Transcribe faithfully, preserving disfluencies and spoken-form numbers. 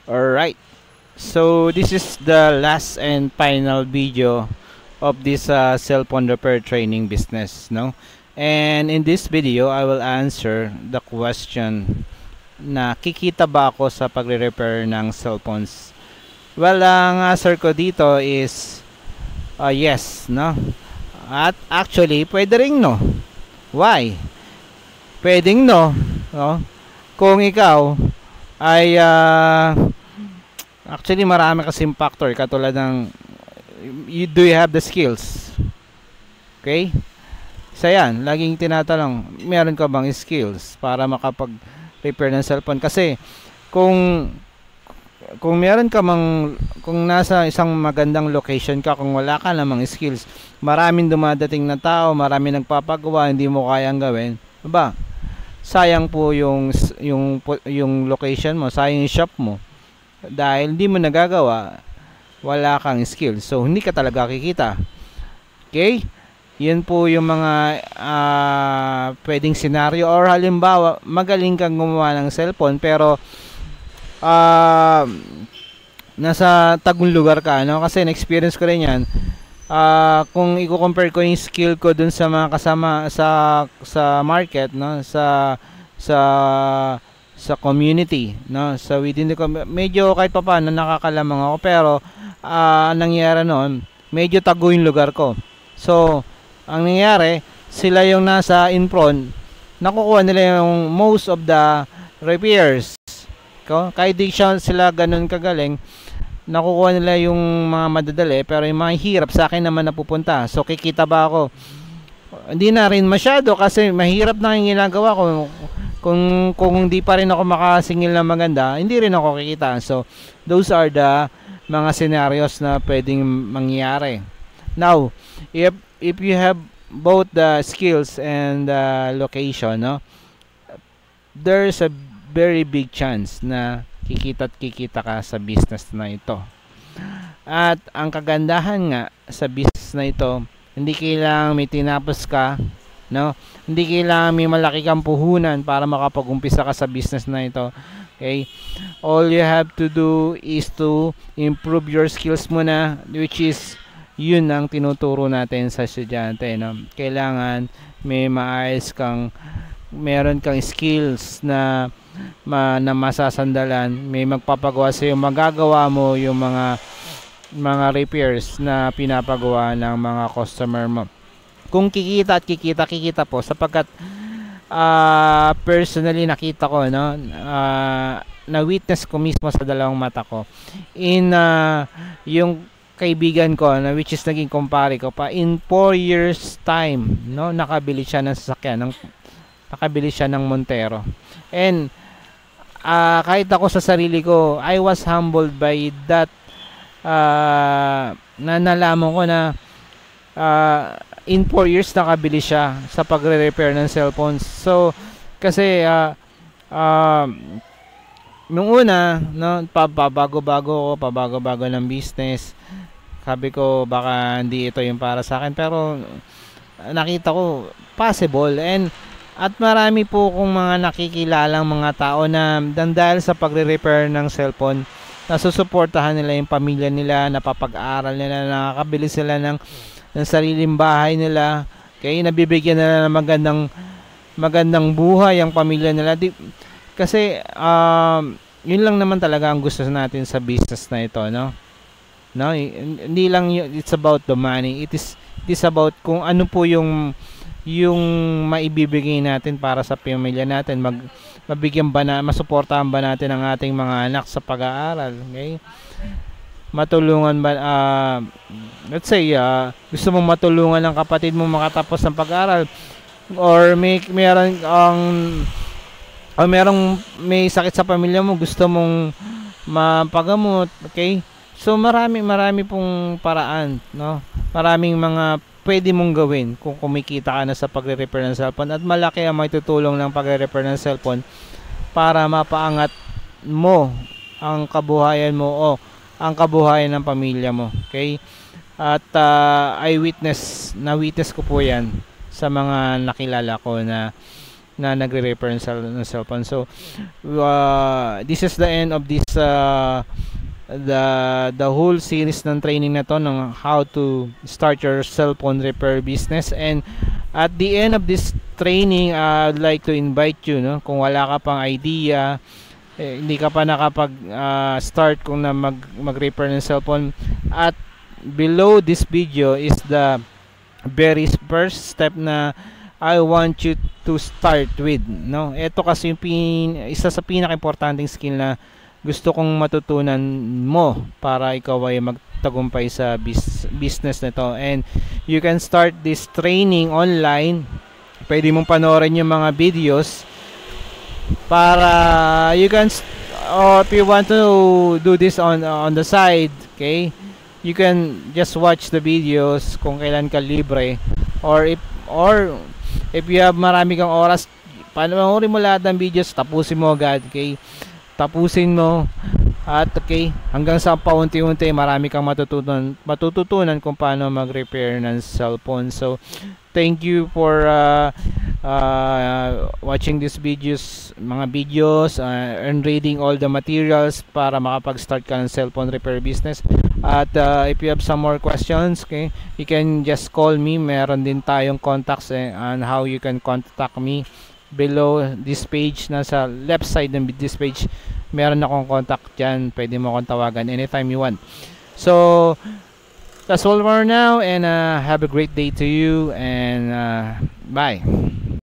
Alright, so this is the last and final video of this uh, cellphone repair training business, no? And in this video, I will answer the question na kikita ba ako sa pagre-repair ng cellphones? Well, ang answer ko dito is uh, yes, no? At actually, pwede ring no. Why? Pwedeng no, no? Kung ikaw ay uh, actually marami kasing factor katulad ng you, do you have the skills? Okay? Isa yan, laging tinatanong, meron ka bang skills para makapag-repair ng cellphone? Kasi kung kung meron ka mang kung nasa isang magandang location ka, kung wala ka namang skills, maraming dumadating na tao, maraming nagpapagawa, hindi mo kayang gawin, ba? Sayang po yung yung yung location mo, sayang yung shop mo. Dahil hindi mo nagagawa, wala kang skill. So hindi ka talaga kikita. Okay? Yan po yung mga uh, pwedeng scenario, or halimbawa, magaling kang gumawa ng cellphone pero uh, nasa tagong lugar ka, no? Kasi na-experience ko rin yan. Uh, kung i-compare ko yung skill ko dun sa mga kasama sa sa market, no, sa sa sa community, no, sa within the com medyo kahit pa paano nakakalamang ako, pero uh, nangyari noon, medyo tago yung lugar ko. So ang nangyari, sila yung nasa in front, nakukuha nila yung most of the repairs ko, kahit di siya sila ganun kagaling, nakukuha nila yung mga madadali, pero yung mga hirap sa akin naman napupunta. So kikita ba ako? Hindi na rin masyado kasi mahirap na yung ginagawa ko. Kung, kung hindi pa rin ako makasingil na maganda, hindi rin ako kikita. So those are the mga scenarios na pwedeng mangyari. Now, if, if you have both the skills and the location, no, there's a very big chance na kikita at kikita ka sa business na ito. At ang kagandahan nga sa business na ito, hindi kailangan may tinapos ka, no? Hindi kailangan may malaki kang puhunan para makapag-umpisa ka sa business na ito. Okay? All you have to do is to improve your skills muna, which is yun ang tinuturo natin sa estudyante, no? Kailangan may maayos kang meron kang skills na Ma, na masasandalan, may magpapagawa sa iyo, magagawa mo yung mga mga repairs na pinapagawa ng mga customer mo. Kung kikita at kikita, kikita po sapagkat uh, personally nakita ko, no, uh, na witness ko mismo sa dalawang mata ko in uh, yung kaibigan ko na which is naging kumpare ko pa, in four years time, no, nakabili siya ng sasakyan, ng, nakabili siya ng Montero. And Uh, kahit ako sa sarili ko, I was humbled by that, uh, na nalaman ko na uh, in four years nakabili siya sa pagre-repair ng cellphones. So kasi uh, uh, nung una, no, pabago-bago ko, pabago-bago ng business, sabi ko baka hindi ito yung para sa akin, pero nakita ko possible. And at marami po kong mga nakikilalang mga tao na dahil sa pagre-repair ng cellphone, nasusuportahan nila yung pamilya nila, napapag-aral nila, nakakabili sila ng, ng sariling bahay nila, kaya nabibigyan nila ng magandang magandang buhay ang pamilya nila. Di, kasi um, yun lang naman talaga ang gusto natin sa business na ito, no? No, hindi lang it's about the money. It is it is about kung ano po yung yung maibibigay natin para sa pamilya natin, mag mabigyan ba na, masuportahan ba natin ang ating mga anak sa pag-aaral, okay? Matulungan ba, uh, let's say, uh, gusto mong matulungan ng kapatid mo makatapos ng pag-aaral, or may meron ang um, o merong may sakit sa pamilya mo, gusto mong mapagamot, okay? So marami marami pong paraan, no? Maraming mga pwede mong gawin kung kumikita ka na sa pagre-repair ng cellphone, at malaki ang may tutulong ng pagre-repair ng cellphone para mapaangat mo ang kabuhayan mo o ang kabuhayan ng pamilya mo, okay? At uh, I witness na witness ko po yan sa mga nakilala ko na na nagre-repair ng, cell, ng cellphone. So uh, this is the end of this uh, the the whole series ng training na to ng how to start your cellphone repair business. And at the end of this training, uh, I'd like to invite you, no, kung wala ka pang idea, eh, hindi ka pa nakapag uh, start kung na mag mag-repair ng cellphone, at below this video is the very first step na I want you to start with, no. Ito kasi yung pin, isa sa pinaka-importanting skill na gusto kong matutunan mo para ikaw ay magtagumpay sa bis business nito. And you can start this training online. Pwede mong panoorin yung mga videos para you can, or if you want to do this on on the side, okay, you can just watch the videos kung kailan ka libre, or if or if you have marami kang oras, panoorin mo lahat ng videos, tapusin mo agad, okay, tapusin mo, at okay, hanggang sa paunti-unti marami kang matutunan matututunan kung paano mag-repair ng cellphone. So thank you for uh, uh, watching these videos, mga videos, uh, and reading all the materials para makapag-start ka ng cellphone repair business. At uh, if you have some more questions, okay, you can just call me. Meron din tayong contacts eh, on how you can contact me below this page. Nasa left side ng this page meron akong contact dyan, pwede mo akong tawagan anytime you want. So that's all for now, and uh, have a great day to you, and uh, bye.